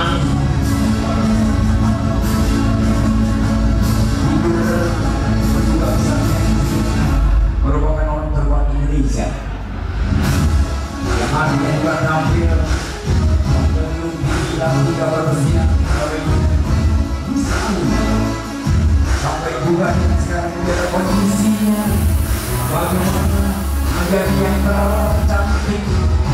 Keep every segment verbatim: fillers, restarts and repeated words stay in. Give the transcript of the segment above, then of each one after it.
merupakan orang terkuat Indonesia yang hari ini juga tampil menyuguhi lagu kabar bersiap sampai juga sekarang menjadi kondisinya bagaimana menjadi yang terawat cantik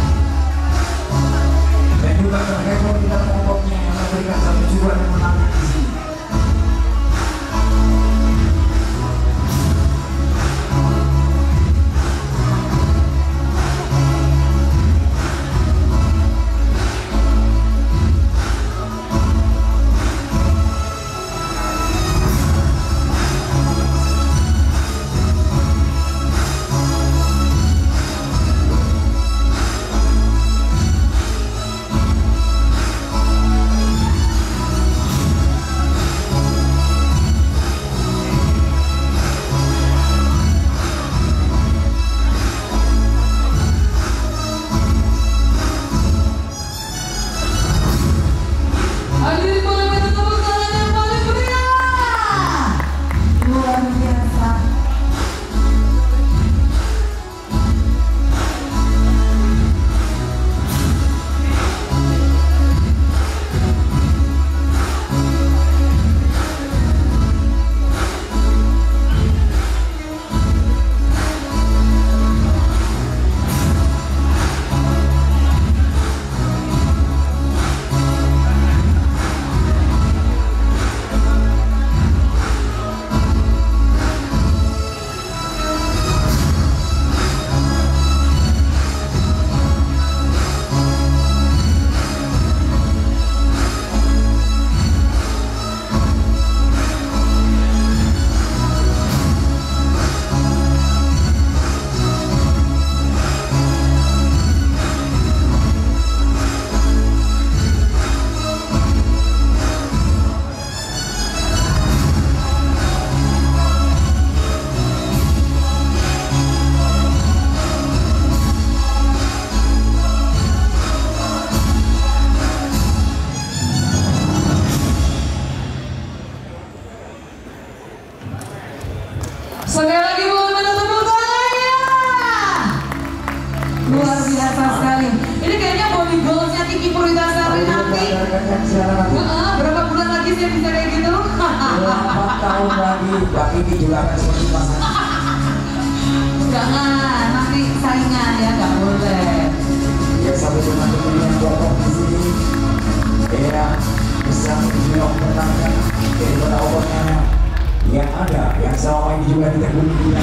dan juga terheboh kita pokoknya yang memberikan satu juara yang menang di sini. Sekali lagi boleh minta tepuk tangannya. Luar biasa sekali. Ini kayaknya body goalsnya Kiki Purwitasari nanti. Nah, berapa bulan lagi sih bisa kayak gitu? empat tahun lagi, Mbak Kiki juga akan seperti pasangan. Jangan, nanti saingan ya, nggak boleh. Ya sampai dengan kemudian kelompok di sini, ya bisa menjawab pertanyaan dari para obatnya yang ada, yang selama ini juga ditekuni